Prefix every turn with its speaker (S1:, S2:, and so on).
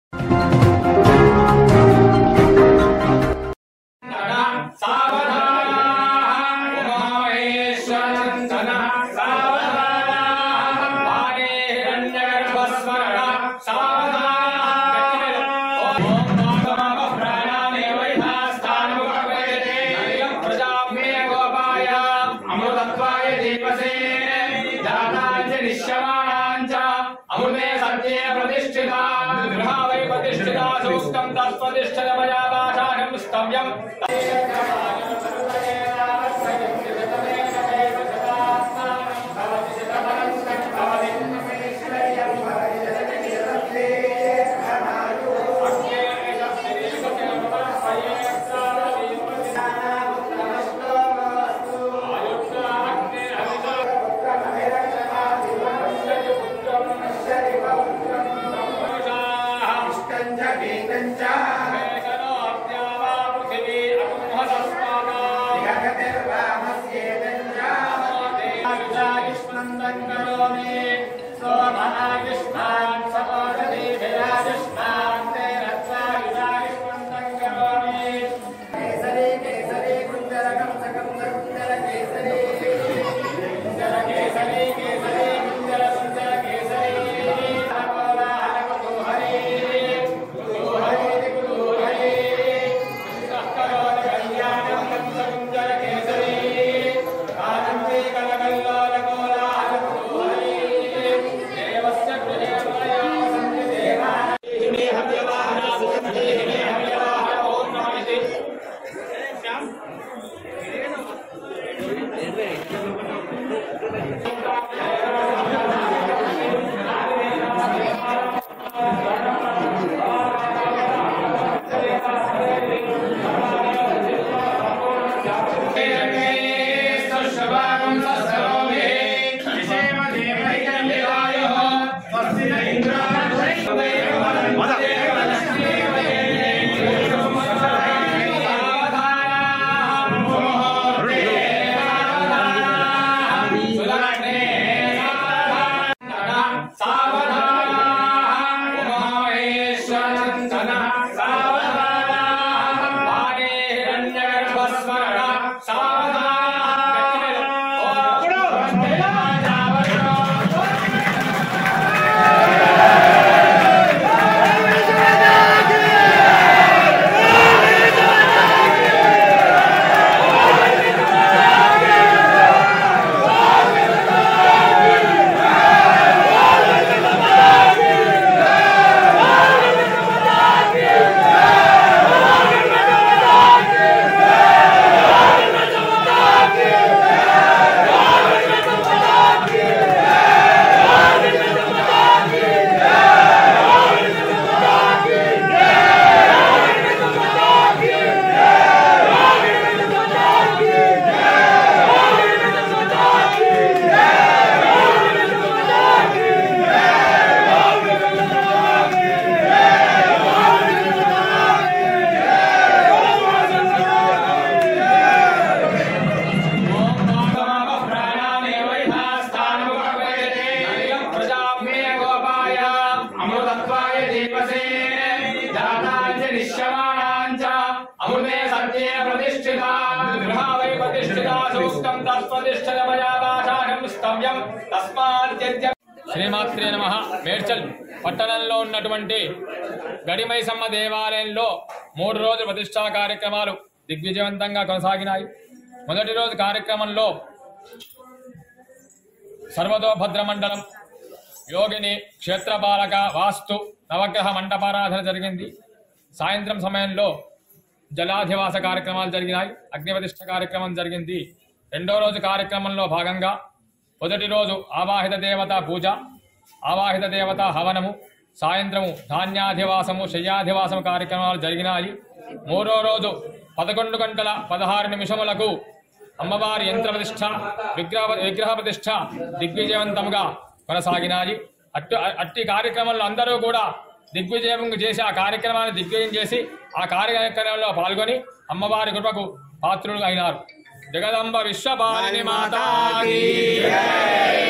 S1: శ్రీమాత్రే నమః. మేడ్చల్ పట్టణంలో ఉన్నటువంటి గడిమైసమ్మ దేవాలయంలో 3 రోజుల ప్రతిష్టా కార్యక్రమాలు దిగ్విజయవంతంగా కొనసాగినాయి. మొదటి రోజు కార్యక్రమంలో సర్వతోభద్ర మండలం యోగిని క్షేత్రపాలక వాస్తు నవగ్రహ మండపారాధన జరిగింది. సాయంత్రం సమయంలో జలాధివాస కార్యక్రమాలు జరిగినాయి. అగ్నిప్రతిష్ఠ కార్యక్రమం జరిగింది. రెండో రోజు కార్యక్రమంలో భాగంగా మొదటి రోజు ఆవాహిత దేవత పూజ, ఆవాహిత దేవత హవనము, సాయంత్రము ధాన్యాధివాసము, శయ్యాధివాసము కార్యక్రమాలు జరిగినాయి. మూడో రోజు 11 గంటల 16 నిమిషములకు అమ్మవారి యంత్ర ప్రతిష్ఠ, విగ్రహ ప్రతిష్ఠ దిగ్విజయవంతంగా కొనసాగినాయి. అట్టి కార్యక్రమంలో అందరూ కూడా దిగ్విజయం చేసి ఆ కార్యక్రమాన్ని దిగ్విజయం చేసి ఆ కార్యక్రమంలో పాల్గొని అమ్మవారి కృపకు పాత్రులు అయినారు. జగదంబ విశ్వపాలిని మాతాకి